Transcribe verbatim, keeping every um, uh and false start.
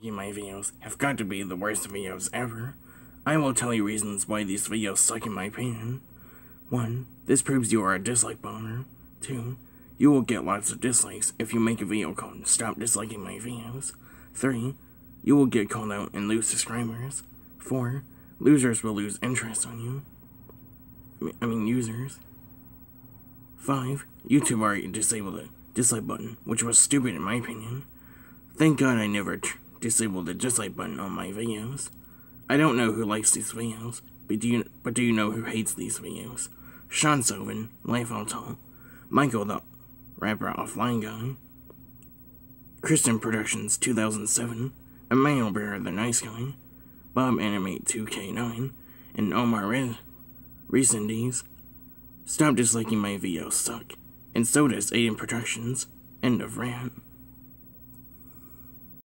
my videos have got to be the worst videos ever. I will tell you reasons why these videos suck in my opinion. one. This proves you are a dislike boner. two. You will get lots of dislikes if you make a video called Stop Disliking My Videos. three. You will get called out and lose subscribers. four. Losers will lose interest on you. I mean, I mean users. five. YouTube already disabled the dislike button, which was stupid in my opinion. Thank God I never t disabled the dislike button on my videos. I don't know who likes these videos, but do you, but do you know who hates these videos? Sean Sylvan, Life All Tall, Michael the Rapper Offline Guy, Kristen Productions two thousand seven, Emmanuel Bear the Nice Guy, Bob Animate two K nine, and Omar Re Recendies. Stop disliking my videos suck, and so does Aiden Productions. End of rant.